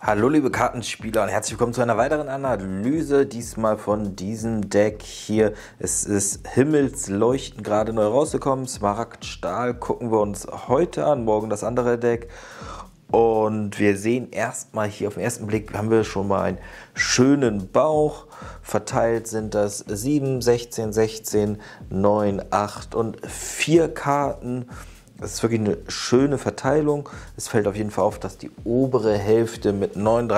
Hallo liebe Kartenspieler und herzlich willkommen zu einer weiteren Analyse, diesmal von diesem Deck hier. Es ist Himmelsleuchten gerade neu rausgekommen, Smaragdstahl gucken wir uns heute an, morgen das andere Deck. Und wir sehen erstmal hier auf den ersten Blick, haben wir schon mal einen schönen Bauch. Verteilt sind das 7, 16, 16, 9, 8 und 4 Karten. Das ist wirklich eine schöne Verteilung. Es fällt auf jeden Fall auf, dass die obere Hälfte mit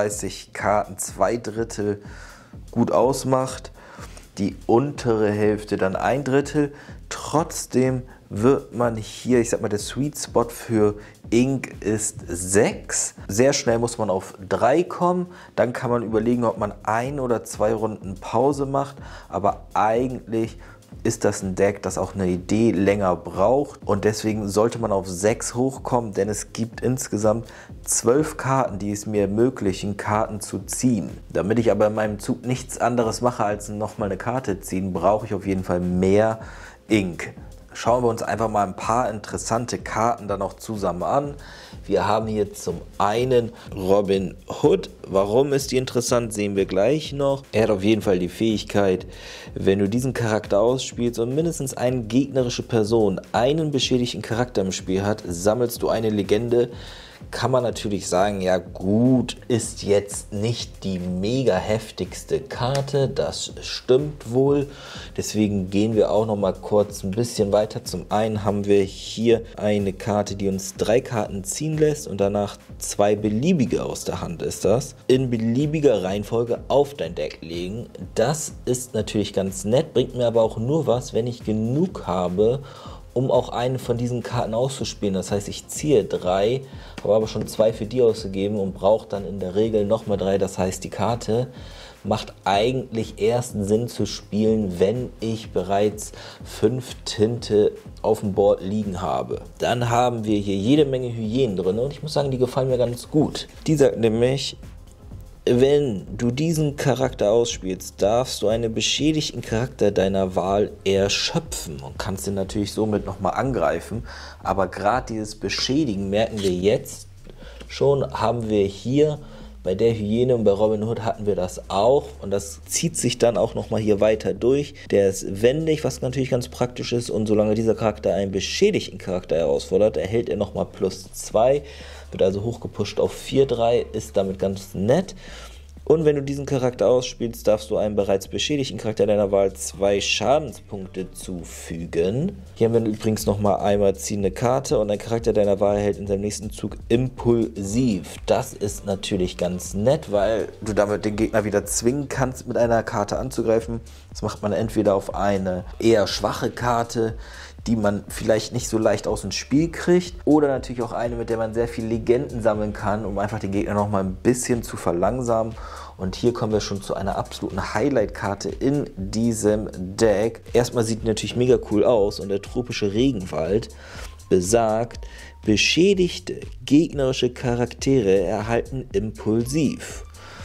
39 Karten 2/3 gut ausmacht. Die untere Hälfte dann 1/3. Trotzdem wird man hier, ich sag mal, der Sweet Spot für Ink ist 6. Sehr schnell muss man auf 3 kommen. Dann kann man überlegen, ob man 1 oder 2 Runden Pause macht. Aber eigentlich ist das ein Deck, das auch eine Idee länger braucht und deswegen sollte man auf 6 hochkommen, denn es gibt insgesamt 12 Karten, die es mir ermöglichen, Karten zu ziehen. Damit ich aber in meinem Zug nichts anderes mache, als nochmal eine Karte ziehen, brauche ich auf jeden Fall mehr Ink. Schauen wir uns einfach mal ein paar interessante Karten dann auch zusammen an. Wir haben hier zum einen Robin Hood. Warum ist die interessant, sehen wir gleich noch. Er hat auf jeden Fall die Fähigkeit, wenn du diesen Charakter ausspielst und mindestens eine gegnerische Person einen beschädigten Charakter im Spiel hat, sammelst du eine Legende. Kann man natürlich sagen, ja gut, ist jetzt nicht die mega heftigste Karte, das stimmt wohl. Deswegen gehen wir auch noch mal kurz ein bisschen weiter. Zum einen haben wir hier eine Karte, die uns 3 Karten ziehen lässt und danach 2 beliebige aus der Hand ist das. In beliebiger Reihenfolge auf dein Deck legen. Das ist natürlich ganz nett, bringt mir aber auch nur was, wenn ich genug habe, um auch eine von diesen Karten auszuspielen. Das heißt, ich ziehe 3, habe aber schon 2 für die ausgegeben und brauche dann in der Regel nochmal 3. Das heißt, die Karte macht eigentlich erst Sinn zu spielen, wenn ich bereits 5 Tinte auf dem Board liegen habe. Dann haben wir hier jede Menge Hyänen drin und ich muss sagen, die gefallen mir ganz gut. Die sagt nämlich: Wenn du diesen Charakter ausspielst, darfst du einen beschädigten Charakter deiner Wahl erschöpfen und kannst den natürlich somit nochmal angreifen. Aber gerade dieses Beschädigen merken wir jetzt schon, haben wir hier bei der Hyäne und bei Robin Hood hatten wir das auch und das zieht sich dann auch nochmal hier weiter durch. Der ist wendig, was natürlich ganz praktisch ist, und solange dieser Charakter einen beschädigten Charakter herausfordert, erhält er nochmal +2. Wird also hochgepusht auf 4/3, ist damit ganz nett. Und wenn du diesen Charakter ausspielst, darfst du einem bereits beschädigten Charakter deiner Wahl 2 Schadenspunkte zufügen. Hier haben wir übrigens nochmal einmal ziehende Karte und ein Charakter deiner Wahl erhält in seinem nächsten Zug impulsiv. Das ist natürlich ganz nett, weil du damit den Gegner wieder zwingen kannst, mit einer Karte anzugreifen. Das macht man entweder auf eine eher schwache Karte, die man vielleicht nicht so leicht aus dem Spiel kriegt, oder natürlich auch eine, mit der man sehr viel Legenden sammeln kann, um einfach den Gegner noch mal ein bisschen zu verlangsamen. Und hier kommen wir schon zu einer absoluten Highlight-Karte in diesem Deck. Erstmal sieht die natürlich mega cool aus und der tropische Regenwald besagt: beschädigte gegnerische Charaktere erhalten impulsiv.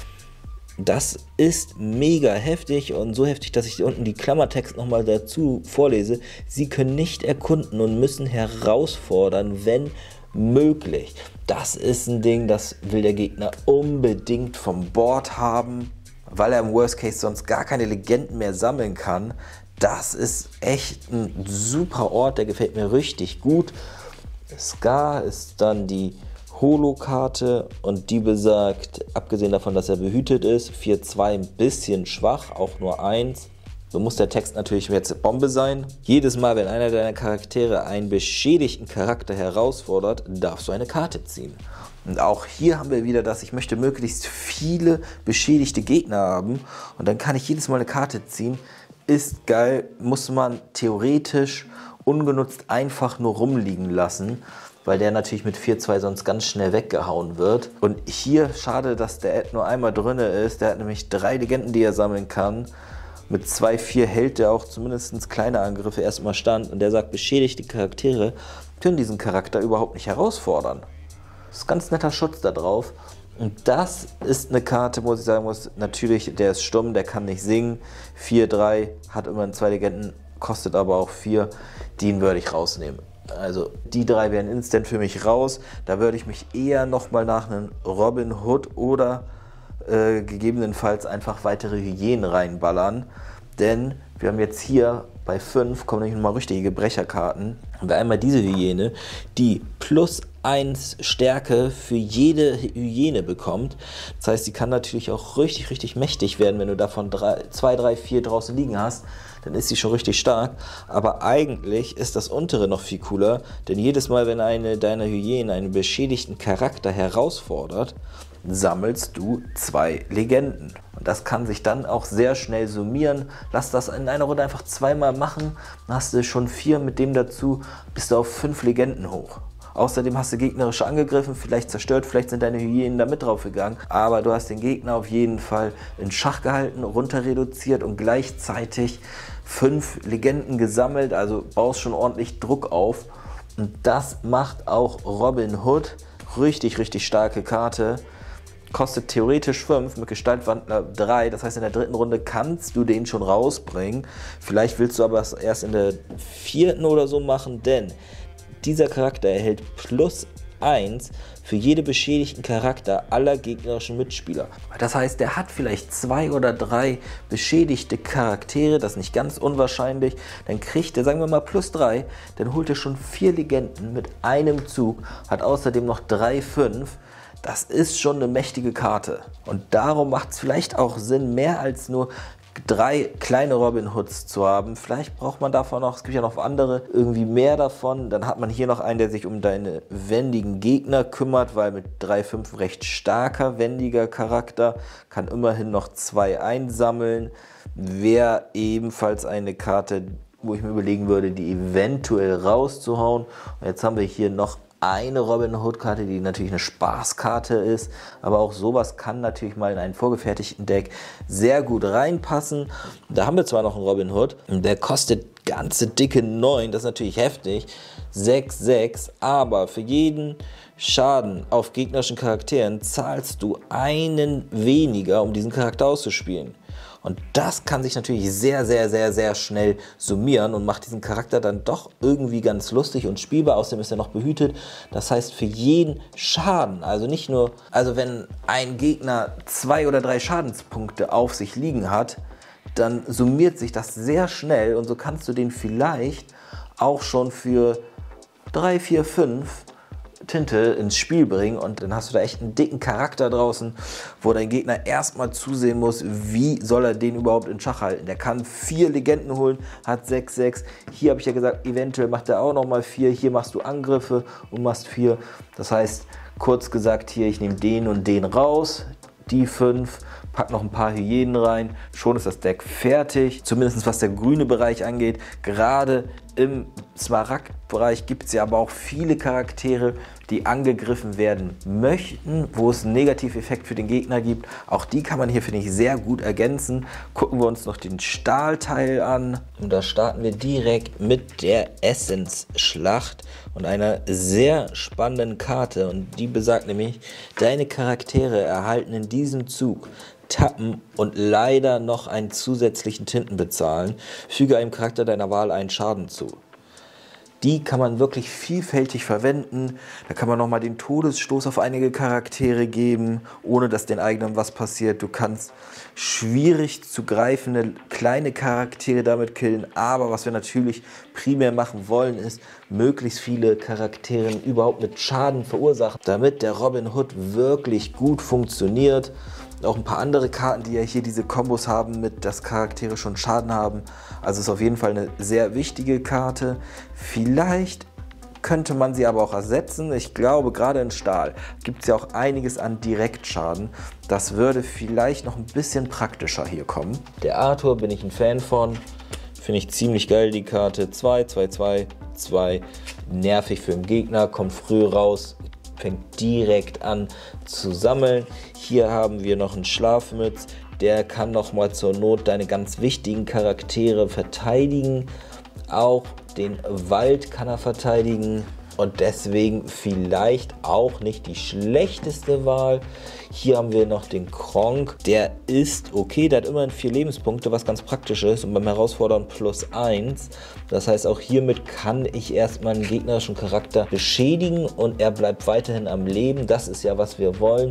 Das ist mega heftig und so heftig, dass ich hier unten die Klammertext nochmal dazu vorlese. Sie können nicht erkunden und müssen herausfordern, wenn möglich. Das ist ein Ding, das will der Gegner unbedingt vom Board haben, weil er im Worst Case sonst gar keine Legenden mehr sammeln kann. Das ist echt ein super Ort, der gefällt mir richtig gut. Scar ist dann die Holo-Karte und die besagt, abgesehen davon, dass er behütet ist, 4/2 ein bisschen schwach, auch nur 1. So muss der Text natürlich jetzt Bombe sein. Jedes Mal, wenn einer deiner Charaktere einen beschädigten Charakter herausfordert, darfst du eine Karte ziehen. Und auch hier haben wir wieder das: ich möchte möglichst viele beschädigte Gegner haben und dann kann ich jedes Mal eine Karte ziehen. Ist geil, muss man theoretisch ungenutzt einfach nur rumliegen lassen, weil der natürlich mit 4/2 sonst ganz schnell weggehauen wird. Und hier, schade, dass der Ad nur einmal drin ist. Der hat nämlich 3 Legenden, die er sammeln kann. Mit 2/4 hält der auch zumindest kleine Angriffe erstmal stand. Und der sagt, beschädigte Charaktere können diesen Charakter überhaupt nicht herausfordern. Das ist ganz netter Schutz da drauf. Und das ist eine Karte, wo ich sagen muss, natürlich, der ist stumm, der kann nicht singen. 4/3, hat immerhin 2 Legenden, kostet aber auch 4. Den würde ich rausnehmen. Also die drei wären instant für mich raus. Da würde ich mich eher nochmal nach einem Robin Hood oder gegebenenfalls einfach weitere Hyänen reinballern. Denn wir haben jetzt hier bei 5 kommen nämlich nochmal richtige Brecherkarten. Und wir einmal diese Hyäne, die +1 Stärke für jede Hyäne bekommt. Das heißt, sie kann natürlich auch richtig, richtig mächtig werden, wenn du davon 2, 3, 4 draußen liegen hast. Dann ist sie schon richtig stark. Aber eigentlich ist das untere noch viel cooler, denn jedes Mal, wenn eine deiner Hyänen einen beschädigten Charakter herausfordert, sammelst du 2 Legenden. Und das kann sich dann auch sehr schnell summieren. Lass das in einer Runde einfach zweimal machen. Dann hast du schon 4 mit dem dazu, bist du auf 5 Legenden hoch. Außerdem hast du gegnerisch angegriffen, vielleicht zerstört, vielleicht sind deine Hyänen da mit drauf gegangen. Aber du hast den Gegner auf jeden Fall in Schach gehalten, runter reduziert und gleichzeitig 5 Legenden gesammelt. Also baust schon ordentlich Druck auf. Und das macht auch Robin Hood. Richtig, richtig starke Karte. Kostet theoretisch 5, mit Gestaltwandler 3. Das heißt, in der dritten Runde kannst du den schon rausbringen. Vielleicht willst du aber es erst in der 4. oder so machen, denn dieser Charakter erhält +1 für jede beschädigten Charakter aller gegnerischen Mitspieler. Das heißt, der hat vielleicht 2 oder 3 beschädigte Charaktere, das ist nicht ganz unwahrscheinlich. Dann kriegt er, sagen wir mal, +3, dann holt er schon 4 Legenden mit einem Zug, hat außerdem noch 3, 5. Das ist schon eine mächtige Karte. Und darum macht es vielleicht auch Sinn, mehr als nur 3 kleine Robin Hoods zu haben. Vielleicht braucht man davon noch, es gibt ja noch andere, irgendwie mehr davon. Dann hat man hier noch einen, der sich um deine wendigen Gegner kümmert, weil mit 3, 5 recht starker, wendiger Charakter, kann immerhin noch 2 einsammeln. Wäre ebenfalls eine Karte, wo ich mir überlegen würde, die eventuell rauszuhauen. Und jetzt haben wir hier noch eine Robin Hood Karte, die natürlich eine Spaßkarte ist, aber auch sowas kann natürlich mal in einen vorgefertigten Deck sehr gut reinpassen. Da haben wir zwar noch einen Robin Hood, der kostet ganze dicke 9, das ist natürlich heftig, 6, 6, aber für jeden Schaden auf gegnerischen Charakteren zahlst du einen weniger, um diesen Charakter auszuspielen. Und das kann sich natürlich sehr, sehr, sehr, sehr schnell summieren und macht diesen Charakter dann doch irgendwie ganz lustig und spielbar. Außerdem ist er noch behütet. Das heißt, für jeden Schaden, also nicht nur, also wenn ein Gegner 2 oder 3 Schadenspunkte auf sich liegen hat, dann summiert sich das sehr schnell und so kannst du den vielleicht auch schon für 3, 4, 5 Tinte ins Spiel bringen und dann hast du da echt einen dicken Charakter draußen, wo dein Gegner erstmal zusehen muss, wie soll er den überhaupt in Schach halten. Der kann 4 Legenden holen, hat 6, 6. Hier habe ich ja gesagt, eventuell macht er auch nochmal 4. Hier machst du Angriffe und machst 4. Das heißt, kurz gesagt hier, ich nehme den und den raus, die 5, pack noch ein paar Hyänen rein, schon ist das Deck fertig. Zumindest was der grüne Bereich angeht. Gerade im Smaragd-Bereich gibt es ja aber auch viele Charaktere, die angegriffen werden möchten, wo es einen Negativeffekt für den Gegner gibt. Auch die kann man hier, finde ich, sehr gut ergänzen. Gucken wir uns noch den Stahlteil an. Und da starten wir direkt mit der Essence-Schlacht und einer sehr spannenden Karte. Und die besagt nämlich, deine Charaktere erhalten in diesem Zug tappen und leider noch einen zusätzlichen Tinten bezahlen. Füge einem Charakter deiner Wahl einen Schaden zu. Die kann man wirklich vielfältig verwenden. Da kann man nochmal den Todesstoß auf einige Charaktere geben, ohne dass den eigenen was passiert. Du kannst schwierig zu greifende kleine Charaktere damit killen. Aber was wir natürlich primär machen wollen, ist, möglichst viele Charaktere überhaupt mit Schaden verursachen, damit der Robin Hood wirklich gut funktioniert. Auch ein paar andere Karten, die ja hier diese Kombos haben, mit dass Charaktere schon Schaden haben. Also ist auf jeden Fall eine sehr wichtige Karte. Vielleicht könnte man sie aber auch ersetzen. Ich glaube, gerade in Stahl gibt es ja auch einiges an Direktschaden. Das würde vielleicht noch ein bisschen praktischer hier kommen. Der Arthur bin ich ein Fan von. Finde ich ziemlich geil, die Karte. 2, 2, 2, 2. Nervig für den Gegner, kommt früh raus. Fängt direkt an zu sammeln. Hier haben wir noch einen Schlafmütz, der kann noch mal zur Not deine ganz wichtigen Charaktere verteidigen. Auch den Wald kann er verteidigen und deswegen vielleicht auch nicht die schlechteste Wahl. Hier haben wir noch den Kronk. Der ist okay, der hat immerhin 4 Lebenspunkte, was ganz praktisch ist. Und beim Herausfordern +1. Das heißt, auch hiermit kann ich erstmal einen gegnerischen Charakter beschädigen und er bleibt weiterhin am Leben. Das ist ja, was wir wollen.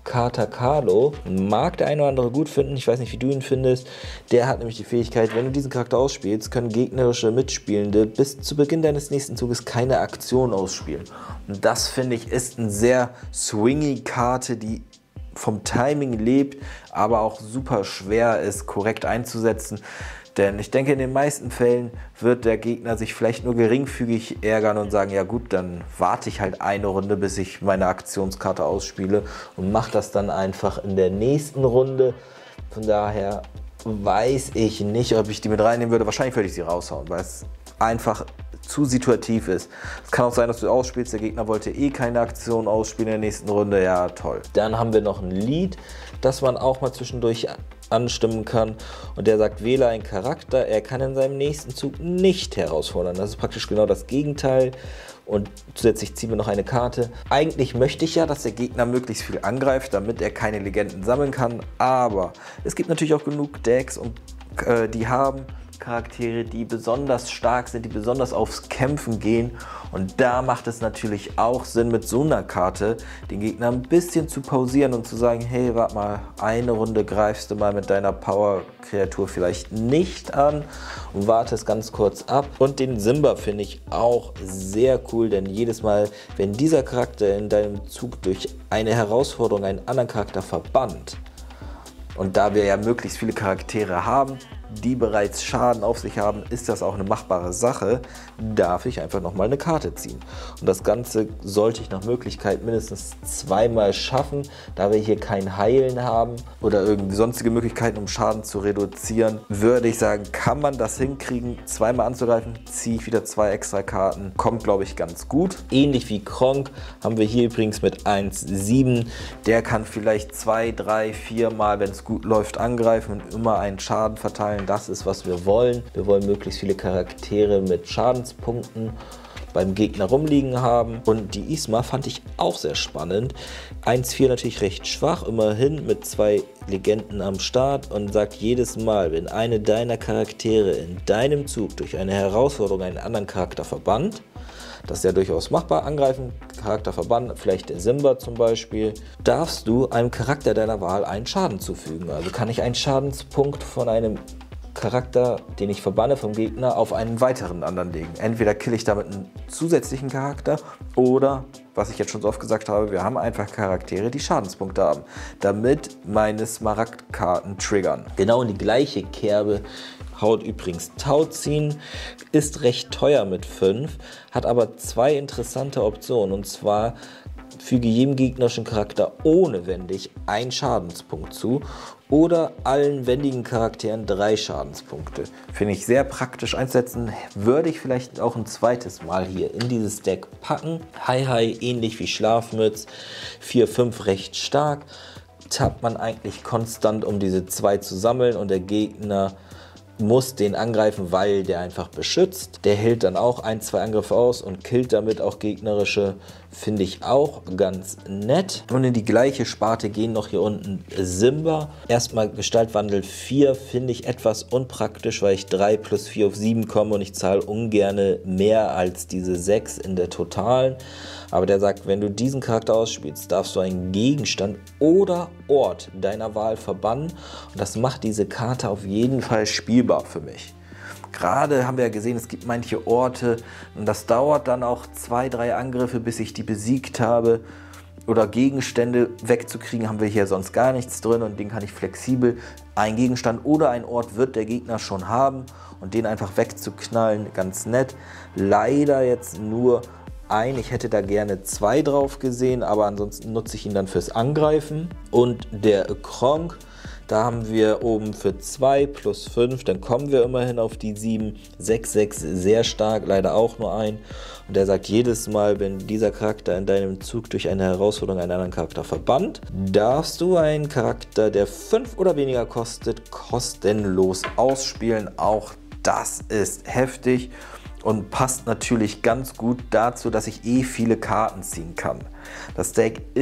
Katakalo mag der eine oder andere gut finden. Ich weiß nicht, wie du ihn findest. Der hat nämlich die Fähigkeit, wenn du diesen Charakter ausspielst, können gegnerische Mitspielende bis zu Beginn deines nächsten Zuges keine Aktion ausspielen. Und das, finde ich, ist eine sehr swingy Karte, die vom Timing lebt, aber auch super schwer ist, korrekt einzusetzen. Denn ich denke, in den meisten Fällen wird der Gegner sich vielleicht nur geringfügig ärgern und sagen, ja gut, dann warte ich halt eine Runde, bis ich meine Aktionskarte ausspiele und mache das dann einfach in der nächsten Runde. Von daher weiß ich nicht, ob ich die mit reinnehmen würde. Wahrscheinlich würde ich sie raushauen, weil es einfach zu situativ ist. Es kann auch sein, dass du ausspielst, der Gegner wollte eh keine Aktion ausspielen in der nächsten Runde. Ja, toll. Dann haben wir noch ein Lied, das man auch mal zwischendurch anstimmen kann. Und der sagt, wähle einen Charakter, er kann in seinem nächsten Zug nicht herausfordern. Das ist praktisch genau das Gegenteil. Und zusätzlich ziehen wir noch eine Karte. Eigentlich möchte ich ja, dass der Gegner möglichst viel angreift, damit er keine Legenden sammeln kann. Aber es gibt natürlich auch genug Decks, und die haben Charaktere, die besonders stark sind, die besonders aufs Kämpfen gehen. Und da macht es natürlich auch Sinn, mit so einer Karte den Gegner ein bisschen zu pausieren und zu sagen, hey, warte mal, eine Runde greifst du mal mit deiner Power-Kreatur vielleicht nicht an und wartest ganz kurz ab. Und den Simba finde ich auch sehr cool, denn jedes Mal, wenn dieser Charakter in deinem Zug durch eine Herausforderung einen anderen Charakter verbannt, und da wir ja möglichst viele Charaktere haben, die bereits Schaden auf sich haben, ist das auch eine machbare Sache, darf ich einfach nochmal eine Karte ziehen. Und das Ganze sollte ich nach Möglichkeit mindestens 2-mal schaffen, da wir hier kein Heilen haben oder irgendwie sonstige Möglichkeiten, um Schaden zu reduzieren, würde ich sagen, kann man das hinkriegen, 2-mal anzugreifen, ziehe ich wieder 2 extra Karten, kommt, glaube ich, ganz gut. Ähnlich wie Kronk haben wir hier übrigens mit 1,7, der kann vielleicht 2, 3, 4 Mal, wenn es gut läuft, angreifen und immer einen Schaden verteilen. Das ist, was wir wollen. Wir wollen möglichst viele Charaktere mit Schadenspunkten beim Gegner rumliegen haben. Und die Isma fand ich auch sehr spannend. 1,4 natürlich recht schwach, immerhin mit 2 Legenden am Start und sagt jedes Mal, wenn eine deiner Charaktere in deinem Zug durch eine Herausforderung einen anderen Charakter verbannt, das ist ja durchaus machbar, angreifen, Charakter verbannen, vielleicht der Simba zum Beispiel, darfst du einem Charakter deiner Wahl einen Schaden zufügen. Also kann ich einen Schadenspunkt von einem Charakter, den ich verbanne vom Gegner, auf einen weiteren anderen legen. Entweder kill ich damit einen zusätzlichen Charakter oder, was ich jetzt schon so oft gesagt habe, wir haben einfach Charaktere, die Schadenspunkte haben, damit meine Smaragdkarten triggern. Genau in die gleiche Kerbe haut übrigens Tauziehen, ist recht teuer mit 5, hat aber 2 interessante Optionen, und zwar füge jedem gegnerischen Charakter ohne wendig einen Schadenspunkt zu oder allen wendigen Charakteren 3 Schadenspunkte. Finde ich sehr praktisch einsetzen, würde ich vielleicht auch ein zweites Mal hier in dieses Deck packen. Hi, ähnlich wie Schlafmütz, 4, 5 recht stark, tappt man eigentlich konstant, um diese 2 zu sammeln, und der Gegner muss den angreifen, weil der einfach beschützt. Der hält dann auch 1, 2 Angriffe aus und killt damit auch gegnerische. Finde ich auch ganz nett. Und in die gleiche Sparte gehen noch hier unten Simba. Erstmal Gestaltwandel 4 finde ich etwas unpraktisch, weil ich 3 plus 4 auf 7 komme und ich zahle ungern mehr als diese 6 in der Totalen. Aber der sagt, wenn du diesen Charakter ausspielst, darfst du einen Gegenstand oder Ort deiner Wahl verbannen. Und das macht diese Karte auf jeden Fall spielbar für mich. Gerade haben wir ja gesehen, es gibt manche Orte und das dauert dann auch 2, 3 Angriffe, bis ich die besiegt habe. Oder Gegenstände wegzukriegen, haben wir hier sonst gar nichts drin, und den kann ich flexibel, ein Gegenstand oder ein Ort wird der Gegner schon haben, und den einfach wegzuknallen, ganz nett. Leider jetzt nur ein, ich hätte da gerne 2 drauf gesehen, aber ansonsten nutze ich ihn dann fürs Angreifen. Und der Kronk, da haben wir oben für 2 plus 5, dann kommen wir immerhin auf die 7, 6, 6, sehr stark, leider auch nur ein. Und der sagt jedes Mal, wenn dieser Charakter in deinem Zug durch eine Herausforderung einen anderen Charakter verbannt, darfst du einen Charakter, der 5 oder weniger kostet, kostenlos ausspielen. Auch das ist heftig und passt natürlich ganz gut dazu, dass ich viele Karten ziehen kann. Das Deck ist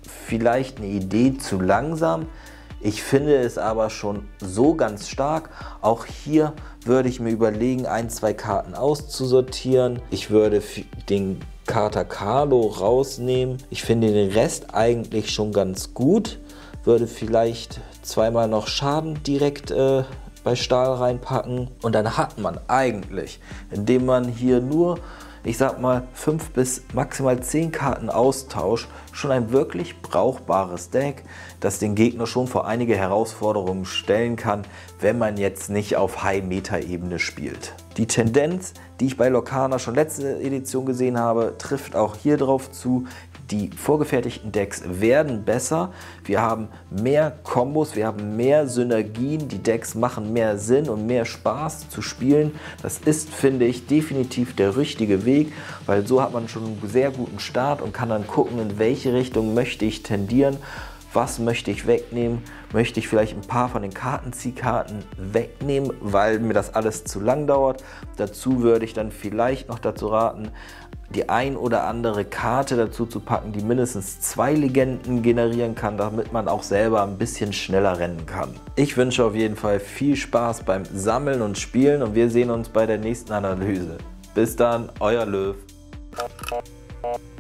vielleicht eine Idee zu langsam. Ich finde es aber schon so ganz stark. Auch hier würde ich mir überlegen, 1, 2 Karten auszusortieren. Ich würde den Kater Carlo rausnehmen. Ich finde den Rest eigentlich schon ganz gut. Würde vielleicht zweimal noch Schaden direkt bei Stahl reinpacken. Und dann hat man eigentlich, indem man hier nur, ich sag mal, 5 bis maximal 10 Karten austauscht, schon ein wirklich brauchbares Deck, das den Gegner schon vor einige Herausforderungen stellen kann, wenn man jetzt nicht auf High-Meta-Ebene spielt. Die Tendenz, die ich bei Lorcana schon letzte Edition gesehen habe, trifft auch hier drauf zu. Die vorgefertigten Decks werden besser, wir haben mehr Kombos, wir haben mehr Synergien, die Decks machen mehr Sinn und mehr Spaß zu spielen. Das ist, finde ich, definitiv der richtige Weg, weil so hat man schon einen sehr guten Start und kann dann gucken, in welche Richtung möchte ich tendieren, was möchte ich wegnehmen, möchte ich vielleicht ein paar von den Kartenziehkarten wegnehmen, weil mir das alles zu lang dauert. Dazu würde ich dann vielleicht noch dazu raten, die ein oder andere Karte dazu zu packen, die mindestens 2 Legenden generieren kann, damit man auch selber ein bisschen schneller rennen kann. Ich wünsche auf jeden Fall viel Spaß beim Sammeln und Spielen und wir sehen uns bei der nächsten Analyse. Bis dann, euer Löw.